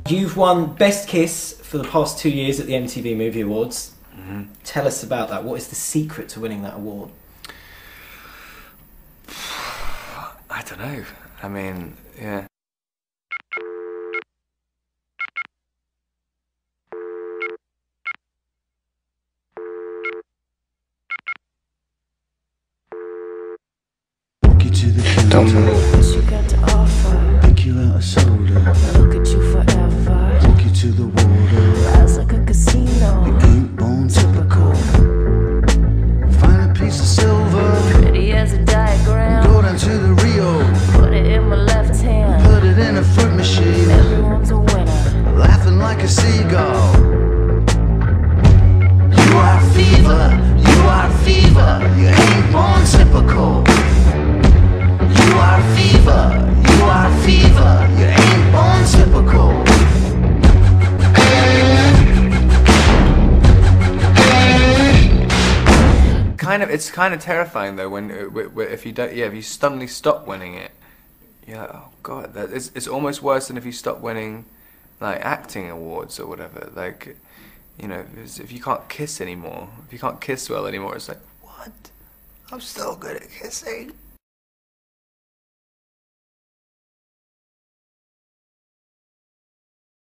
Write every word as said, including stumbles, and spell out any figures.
You've won Best Kiss for the past two years at the M T V Movie Awards. Mm-hmm. Tell us about that. What is the secret to winning that award? I don't know. I mean, yeah. Don't move. What you got to offer? Pick you out a soda. Look at you forever. Walk you to the water. Rise like a casino. You ain't born typical. Find a piece of silver. Pretty as a diagram. Go down to the Rio. Put it in my left hand. Put it in a fruit machine. Everyone's a winner. Laughing like a seagull. You are fever. You are fever. You ain't born typical. You are fever, you are fever, you ain't born typical. Kind of, it's kind of terrifying though when if you don't, yeah, if you suddenly stop winning it, yeah, oh god, that it's it's almost worse than if you stop winning, like acting awards or whatever. Like, you know, if you can't kiss anymore, if you can't kiss well anymore, it's like, what? I'm still good at kissing.